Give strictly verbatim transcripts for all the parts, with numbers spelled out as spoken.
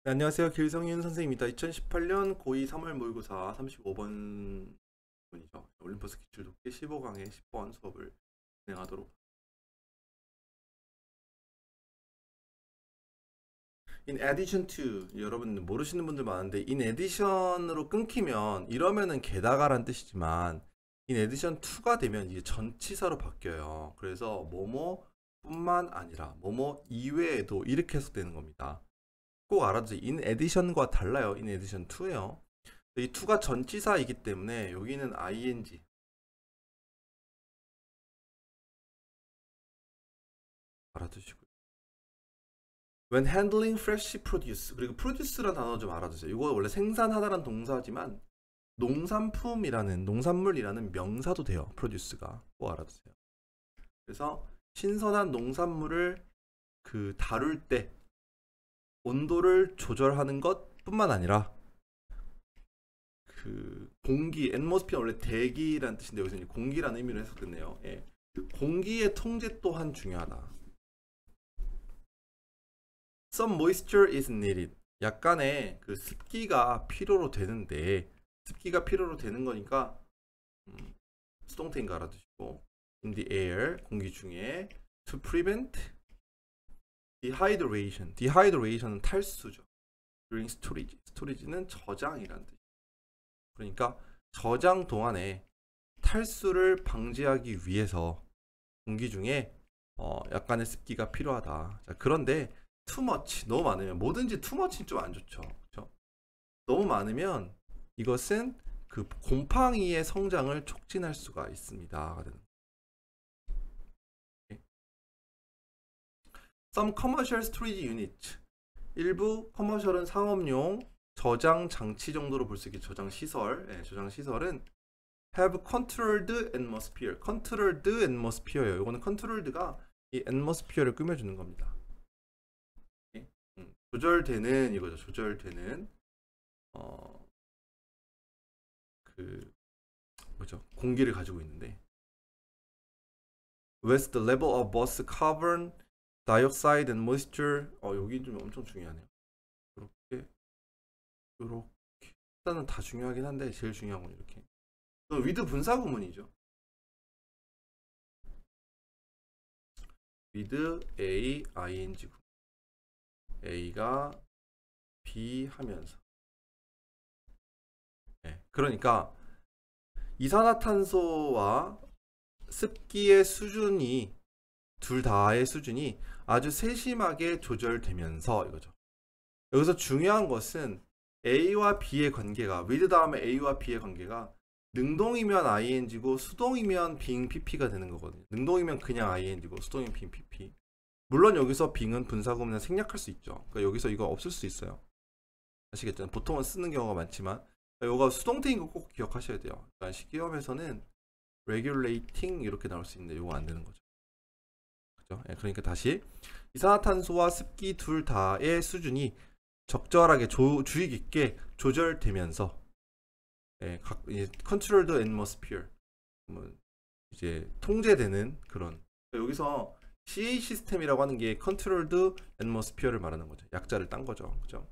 네, 안녕하세요. 길성윤 선생님입니다. 이천십팔 년 고이 삼월 모의고사 삼십오 번 문이죠. 올림퍼스 기출 독해 십오 강의 십 번 수업을 진행하도록. In addition to, 여러분 모르시는 분들 많은데 in addition으로 끊기면 이러면은 게다가란 뜻이지만 in addition to가 되면 이게 전치사로 바뀌어요. 그래서 뭐뭐뿐만 아니라 뭐뭐 이외에도 이렇게 해석되는 겁니다. 꼭 알아두세요. in addition과 달라요. in addition to예요. 이 to가 전치사이기 때문에 여기는 ing 알아두시고요. When handling fresh produce, 그리고 produce란 단어 좀 알아두세요. 이거 원래 생산하다란 동사지만 농산품이라는 농산물이라는 명사도 돼요. produce가 꼭 알아두세요. 그래서 신선한 농산물을 그 다룰 때 온도를 조절하는 것뿐만 아니라 그 공기, atmosphere 원래 대기라는 뜻인데 여기서 이제 공기라는 의미로 해석됐네요. 예. 공기의 통제 또한 중요하다. Some moisture is needed. 약간의 그 습기가 필요로 되는데 습기가 필요로 되는 거니까 음, 수동태인 거 알아두시고 in the air 공기 중에 to prevent dehydration. dehydration은 탈수죠. during storage. storage는 저장이라는 뜻. 그러니까 저장 동안에 탈수를 방지하기 위해서 공기 중에 어, 약간의 습기가 필요하다. 자, 그런데 too much, 너무 많으면 뭐든지 too much는 좀 안 좋죠. 그렇죠? 너무 많으면 이것은 그 곰팡이의 성장을 촉진할 수가 있습니다. Some commercial storage unit. 일부 커머셜은 상업용 저장 장치 정도로 볼 수 있게 저장 시설, 네, 저장 시설은 have controlled atmosphere. controlled atmosphere예요. 이거는 controlled가 이 atmosphere를 꾸며주는 겁니다. 네? 음, 조절되는 이거죠. 조절되는 어, 그 뭐죠? 공기를 가지고 있는데 with the level of both carbon dioxide and moisture. 어, 여기 좀 엄청 중요하네요. 이렇게 이렇게 일단은 다 중요하긴 한데 제일 중요한 건 이렇게. with 분사 구문이죠. with a ing 구문. a가 b 하면서. 네, 그러니까 이산화탄소와 습기의 수준이 둘 다의 수준이 아주 세심하게 조절되면서 이거죠. 여기서 중요한 것은 A와 B의 관계가 with 다음에 A와 B의 관계가 능동이면 ing고 수동이면 being pp가 되는 거거든요. 능동이면 그냥 ing고 수동이면 being pp. 물론 여기서 being은 분사구문을 생략할 수 있죠. 그러니까 여기서 이거 없을 수 있어요. 아시겠죠? 보통은 쓰는 경우가 많지만 이거 수동태인 거 꼭 기억하셔야 돼요. 그러니까 시험에서는 regulating 이렇게 나올 수 있는데 이거 안 되는 거죠. 그죠? 예, 그러니까 다시 이산화탄소와 습기 둘 다의 수준이 적절하게 조, 주의 깊게 조절되면서 예, 각 이제 controlled atmosphere 뭐 이제 통제되는 그런 여기서 씨에이 시스템이라고 하는 게 controlled atmosphere를 말하는 거죠. 약자를 딴 거죠. 그죠?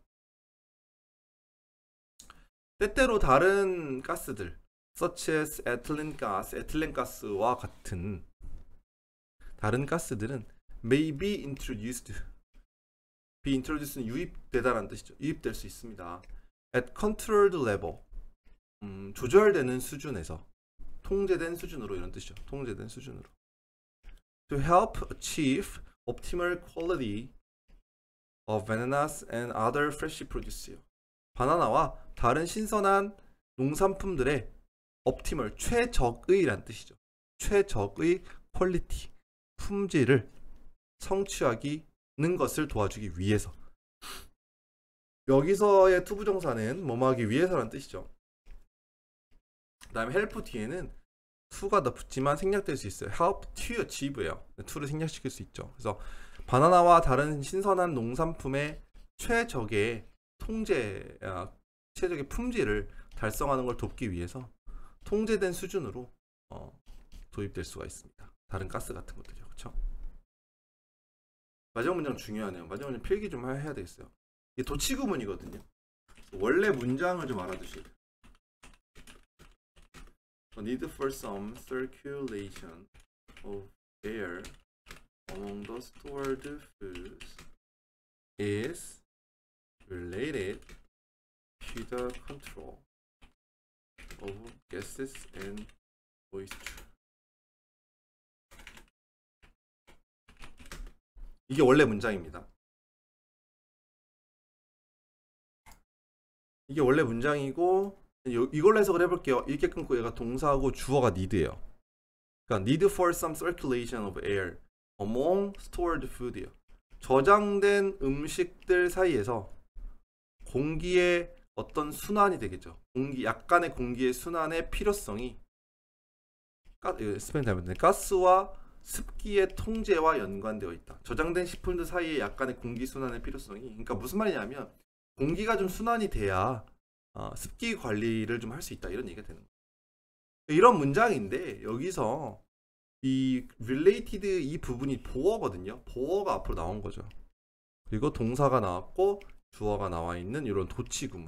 때때로 다른 가스들 such as ethylene gas, 에틸렌 가스와 같은 다른 가스들은 may be introduced. be introduce는 유입되다라는 뜻이죠. 유입될 수 있습니다. at controlled level. 음, 조절되는 수준에서 통제된 수준으로 이런 뜻이죠. 통제된 수준으로. to help achieve optimal quality of bananas and other fresh produce. 바나나와 다른 신선한 농산품들의 optimal 최적의란 뜻이죠. 최적의 퀄리티 품질을 성취하기는 것을 도와주기 위해서. 여기서의 투부정사는 뭐뭐하기 위해서라는 뜻이죠. 그 다음에 help 뒤에는 to가 더 붙지만 생략될 수 있어요. help to achieve예요. to를 생략시킬 수 있죠. 그래서 바나나와 다른 신선한 농산품의 최적의 통제, 아, 최적의 품질을 달성하는 걸 돕기 위해서 통제된 수준으로 어, 도입될 수가 있습니다. 다른 가스 같은 것들이요. 그렇죠? 마지막 문장 중요하네요. 마지막 문장 필기 좀 해야 되겠어요. 이게 도치 구문이거든요. 원래 문장을 좀 알아두셔야 돼요. The need for some circulation of air among the stored foods is related to the control of gases and moisture. 이게 원래 문장입니다. 이게 원래 문장이고 이걸로 해석을 해볼게요. 이렇게 끊고 얘가 동사하고 주어가 need예요. 그러니까 need for some circulation of air among stored food예요. 저장된 음식들 사이에서 공기의 어떤 순환이 되겠죠. 공기 약간의 공기의 순환의 필요성이 가, 스펠링 잘못됐네. 가스와 습기의 통제와 연관되어 있다. 저장된 식품들 사이에 약간의 공기 순환의 필요성이, 그러니까 무슨 말이냐면 공기가 좀 순환이 돼야 어, 습기 관리를 좀 할 수 있다, 이런 얘기가 되는 거예요. 이런 문장인데 여기서 이 related 이 부분이 보어거든요. 보어가 앞으로 나온 거죠. 그리고 동사가 나왔고 주어가 나와 있는 이런 도치 구문.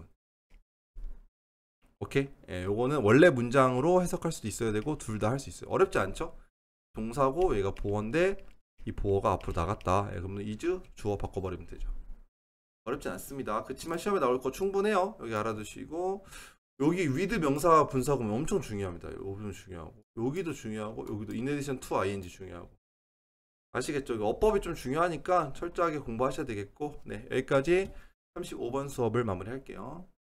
오케이? 예, 요거는 원래 문장으로 해석할 수도 있어야 되고 둘 다 할 수 있어요. 어렵지 않죠? 동사고 얘가 보어인데 이 보어가 앞으로 나갔다. 예, 그러면 is 주어 바꿔버리면 되죠. 어렵지 않습니다. 그렇지만 시험에 나올 거 충분해요. 여기 알아두시고, 여기 with 명사 분사 구문 엄청 중요합니다. 여기도 중요하고 여기도 중요하고 여기도 in addition to ing 중요하고. 아시겠죠? 어법이 좀 중요하니까 철저하게 공부하셔야 되겠고, 네, 여기까지 삼십오 번 수업을 마무리할게요.